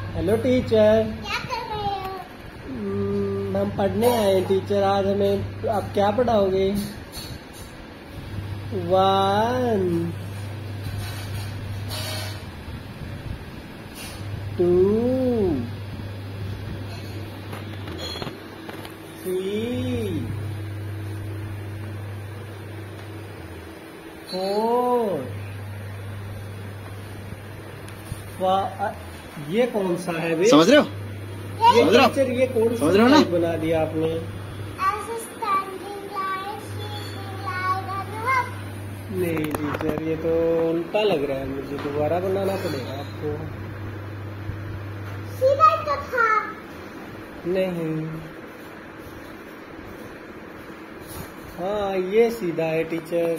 Hello teacher. क्या कर रहे हो? हम पढ़ने आए हैं टीचर। आज हमें आप क्या पढ़ाओगे? 1 2 3 4 ये कौन सा है बे? समझ रहे हो? ये समझ रहे हो? टीचर ये कौन सा समझ रहे हो ना? टाइप बना दिया आपने? ऐसे स्टैंडिंग लाइन, स्लीपिंग लाइन और up। नहीं टीचर, ये तो उल्टा लग रहा है मुझे। दोबारा बनाना पड़ेगा आपको। सीधा ही तो था। नहीं, हाँ ये सीधा है टीचर।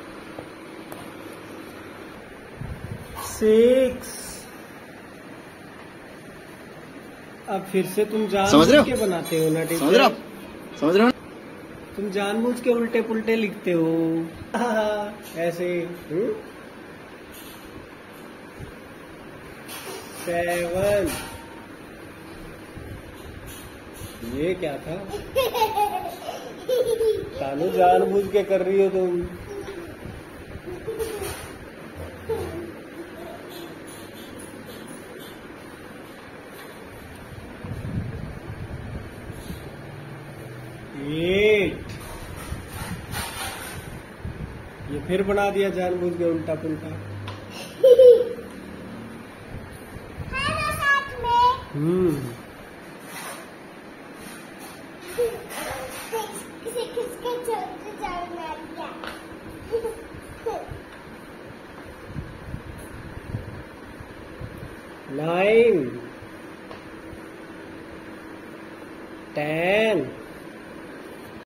6। अब फिर से तुम समझ रहे जानबूझ हो? के बनाते हो ना समझ रहे हो? टीचर। समझ रहे हो? तुम जानबूझ के उल्टे पुल्टे लिखते हो ऐसे। 7। ये क्या था? तानू जानबूझ के कर रही हो तुम। एट। ये फिर बना दिया जानबूझ के उल्टा पुल्टा। है ना साथ में? किसके चलते चलना क्या? 9 10